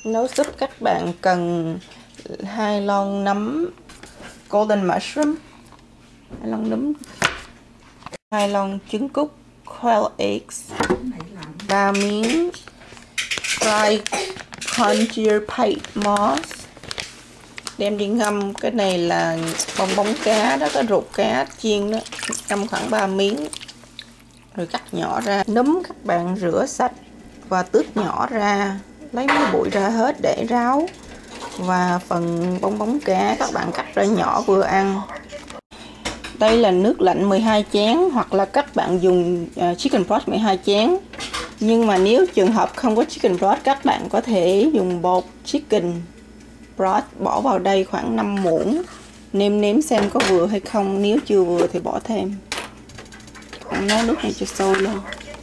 Nấu súp các bạn cần 2 lon nấm golden mushroom, 2 lon nấm, 2 lon trứng cút qual eggs, 3 miếng fried conger pike moss, đem đi ngâm. Cái này là bong bóng cá đó, có ruột cá chiên đó, ngâm khoảng 3 miếng rồi cắt nhỏ ra. Nấm các bạn rửa sạch và tước nhỏ ra, lấy mấy bụi ra hết để ráo. Và phần bong bóng cá các bạn cắt ra nhỏ vừa ăn. Đây là nước lạnh 12 chén, hoặc là các bạn dùng chicken broth 12 chén. Nhưng mà nếu trường hợp không có chicken broth, các bạn có thể dùng bột chicken broth bỏ vào đây khoảng 5 muỗng. Nêm nếm xem có vừa hay không, nếu chưa vừa thì bỏ thêm. Nấu nước này cho sôi lên.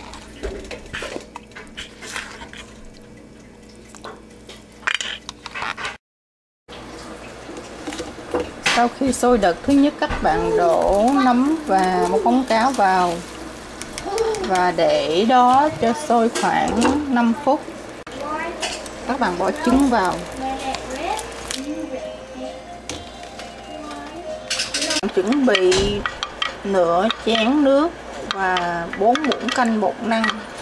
Sau khi sôi đợt thứ nhất, các bạn đổ nấm và một bóng cá vào và để đó cho sôi khoảng 5 phút. Các bạn bỏ trứng vào. Chuẩn bị nửa chén nước và 4 muỗng canh bột năng,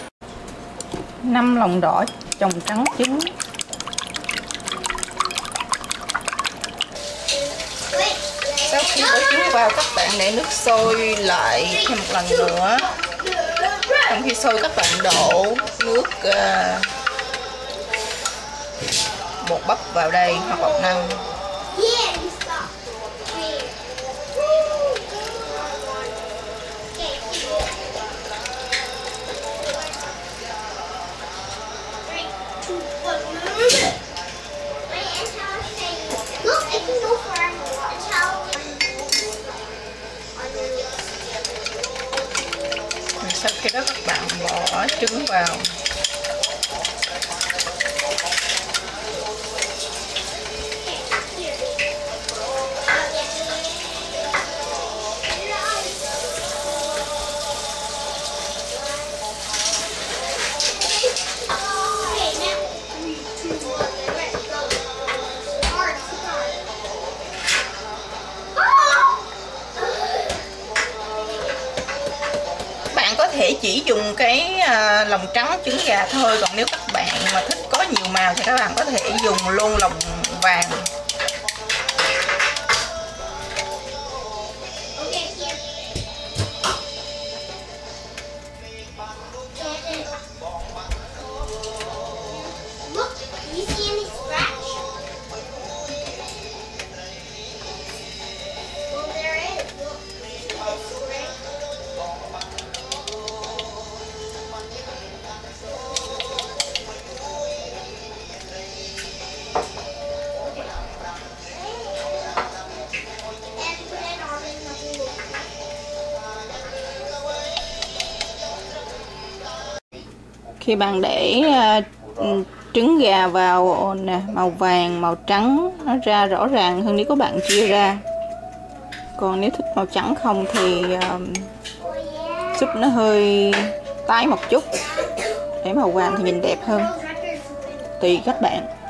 5 lòng đỏ trồng trắng trứng. Sau khi bỏ trứng vào, các bạn để nước sôi lại thêm một lần nữa. Trong khi sôi, các bạn đổ nước bột bắp vào đây hoặc bột năng. Sau khi đó, các bạn bỏ trứng vào. Có thể chỉ dùng cái lòng trắng trứng gà thôi, còn nếu các bạn mà thích có nhiều màu thì các bạn có thể dùng luôn lòng vàng. Khi bạn để trứng gà vào nè, màu vàng, màu trắng nó ra rõ ràng hơn nếu các bạn chia ra. Còn nếu thích màu trắng không thì súp nó hơi tái một chút, để màu vàng thì nhìn đẹp hơn. Tùy các bạn.